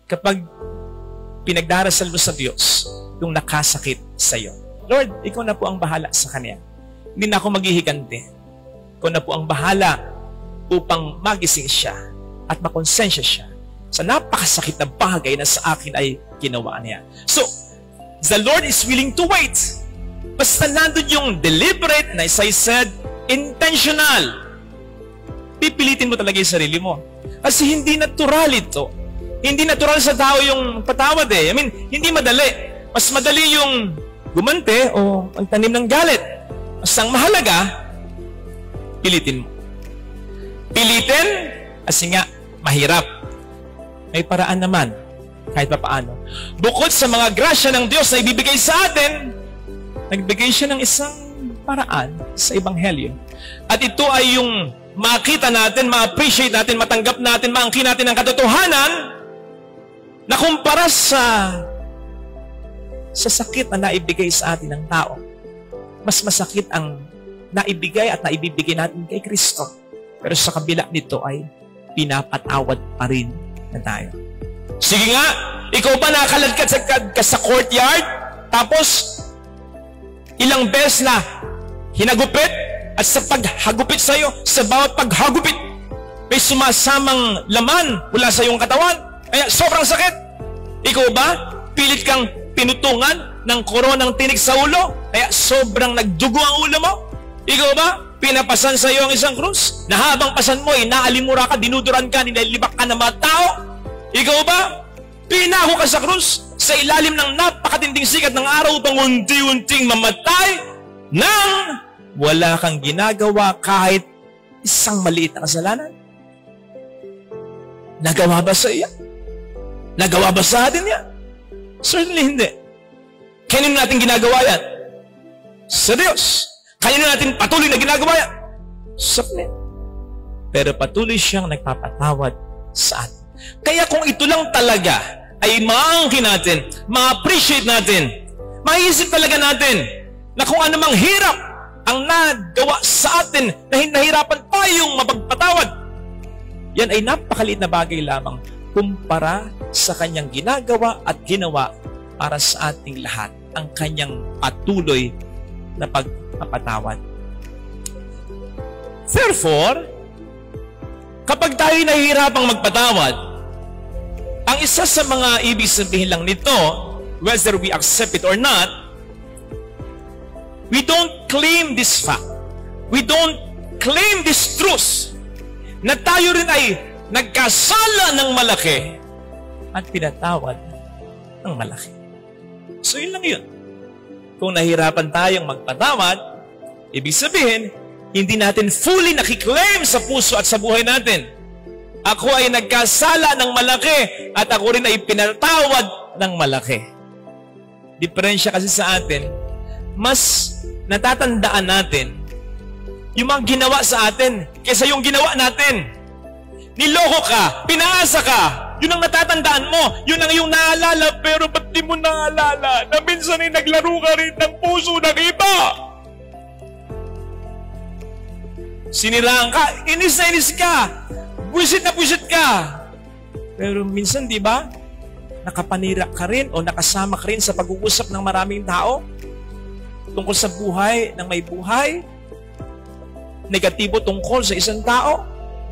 kapag pinagdarasal mo sa Diyos yung nakasakit sa iyo. Lord, ikaw na po ang bahala sa kanya. Hindi na ako maghihiganti. Ikaw na po ang bahala upang magising siya at makonsensya siya sa napakasakit na bagay na sa akin ay ginawa niya. So, the Lord is willing to wait. Basta nandun yung deliberate, na as I said, intentional. Pipilitin mo talaga yung sarili mo. Kasi hindi natural ito. Hindi natural sa tao yung patawad eh. I mean, hindi madali. Mas madali yung gumante o magtanim ng galit. Mas ang mahalaga, pilitin mo. Pilitin, kasi nga, mahirap. May paraan naman, kahit pa paano. Bukod sa mga grasya ng Diyos na ibibigay sa atin, nagbigay siya ng isang paraan sa Ebanghelyo. At ito ay yung makita natin, ma-appreciate natin, matanggap natin, maangkin natin ang katotohanan na kumpara sa sakit na naibigay sa atin ng tao. Mas masakit ang naibigay at naibibigay natin kay Kristo. Pero sa kabila nito ay pinapatawad pa rin na tayo. Sige nga, ikaw ba nakaladkad ka sa courtyard? Tapos, ilang beses na hinagupit at sa paghagupit sa iyo, sa bawat paghagupit, may sumasamang laman mula sa iyong katawan. Kaya sobrang sakit. Ikaw ba, pilit kang pinutungan ng koronang tinik sa ulo? Kaya sobrang nagdugo ang ulo mo? Ikaw ba, pinapasan sa iyo ang isang krus? Na habang pasan mo, inaalimura ka, dinuduran ka, nililibak ka ng mga tao? Ikaw ba, pinako ka sa krus sa ilalim ng napakatinding sikat ng araw upang unti-unting mamatay nang wala kang ginagawa kahit isang maliit na kasalanan? Nagawa ba sa iya? Nagawa ba sa atin yan? Certainly hindi. Kanino natin ginagawa yan? Sa Diyos. Kanino natin patuloy na ginagawa yan? Sa Kanya. Pero patuloy siyang nagpapatawad sa atin. Kaya kung ito lang talaga ay maangkin natin, ma-appreciate natin, maiisip talaga natin na kung anumang hirap ang nagawa sa atin na nahirapan tayong mapagpatawad, yan ay napakaliit na bagay lamang kumpara sa kanyang ginagawa at ginawa para sa ating lahat, ang kanyang patuloy na pagpapatawad. Therefore, kapag tayo nahihirapang magpatawad, ang isa sa mga ibig sabihin lang nito, whether we accept it or not, we don't claim this fact. We don't claim this truth na tayo rin ay nagkasala ng malaki at pinatawad ng malaki. So yun lang yun. Kung nahirapan tayong magpatawad, ibig sabihin, hindi natin fully nakiklaim sa puso at sa buhay natin. Ako ay nagkasala ng malaki at ako rin ay pinatawad ng malaki. Diferensya kasi sa atin, mas natatandaan natin yung mga ginawa sa atin kaysa yung ginawa natin. Niloko ka, pinaasa ka, yun ang natatandaan mo, yun ang iyong naalala, pero ba't di mo naalala na minsan ay naglaro ka rin ng puso ng iba? Siniraan ka, inis na inis ka, buwisit na buwisit ka. Pero minsan, di ba, nakapanira ka rin o nakasama ka rin sa pag-uusap ng maraming tao tungkol sa buhay ng may buhay, negatibo tungkol sa isang tao.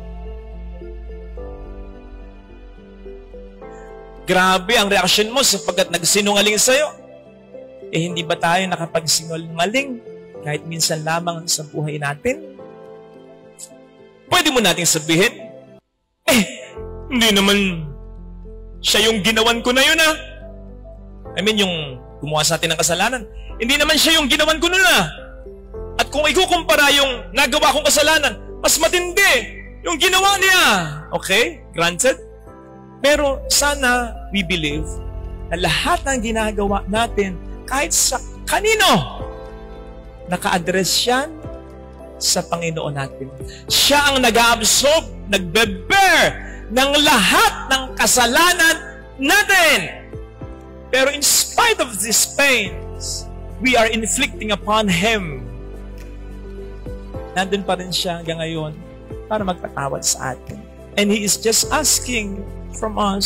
Grabe ang reaksyon mo sapagkat nagsinungaling sa'yo. Eh, hindi ba tayo nakapagsinungaling kahit minsan lamang sa buhay natin? Pwede mo nating sabihin, hindi naman siya yung ginawan ko na yun, ah. I mean, yung gumawa sa atin ng kasalanan. Hindi naman siya yung ginawan ko na. At kung ikukumpara yung nagawa kong kasalanan, mas matindi yung ginawa niya. Okay? Granted? Pero sana we believe na lahat ng ginagawa natin, kahit sa kanino, naka-address yan sa Panginoon natin. Siya ang nag-absorb, nagbe-bear ng lahat ng kasalanan natin. Pero in spite of these pains, we are inflicting upon Him. Nandun pa rin siya hanggang ngayon para magpatawad sa atin. And He is just asking from us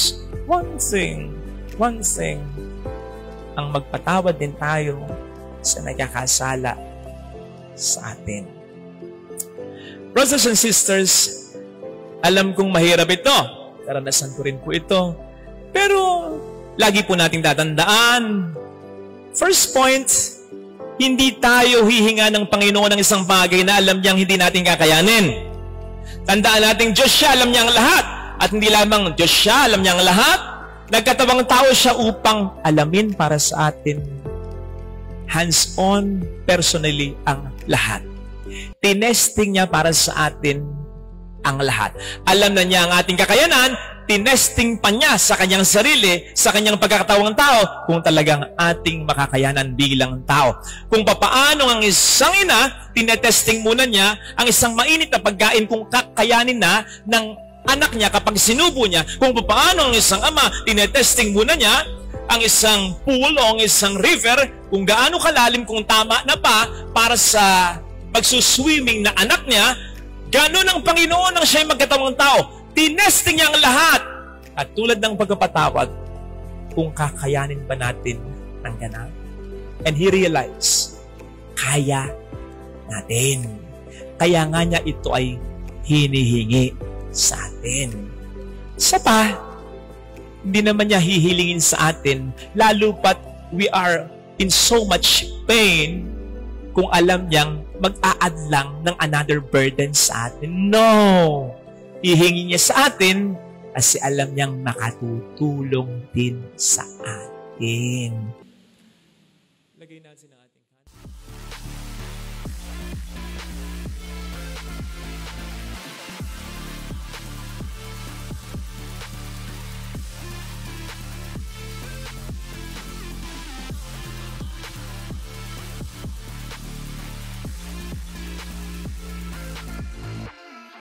one thing, ang magpatawad din tayo sa nagkakasala sa atin. Brothers and sisters, alam kong mahirap ito. Karanasan ko rin po ito. Pero, lagi po nating tatandaan. First point, hindi tayo hihinga ng Panginoon ng isang bagay na alam niyang hindi natin kakayanin. Tandaan natin, Diyos siya, alam niya ang lahat. At hindi lamang Diyos siya, alam niya ang lahat. Nagkatawang tao siya upang alamin para sa atin. Hands-on, personally, ang lahat. Tinesting niya para sa atin ang lahat. Alam na niya ang ating kakayanan, tinesting pa niya sa kanyang sarili, sa kanyang pagkakatawang tao, kung talagang ating makakayanan bilang tao. Kung papaano ang isang ina, tinetesting muna niya ang isang mainit na pagkain kung kakayanin na ng anak niya kapag sinubo niya. Kung papaano ang isang ama, tinetesting muna niya ang isang pool o ang isang river, kung gaano kalalim, kung tama na pa para sa magsuswimming na anak niya. Ganon ang Panginoon ang siya'y magkatawang tao. Tinesting niya ang lahat. At tulad ng pagkapatawad, kung kakayanin ba natin ang ganap. And He realized, kaya natin. Kaya nga niya ito ay hinihingi sa atin. Isa pa, hindi naman niya hihilingin sa atin, lalo pat we are in so much pain, kung alam niyang mag-a-add lang ng another burden sa atin. No! Hihingi niya sa atin kasi alam niyang makatutulong din sa atin. Lagay natin ang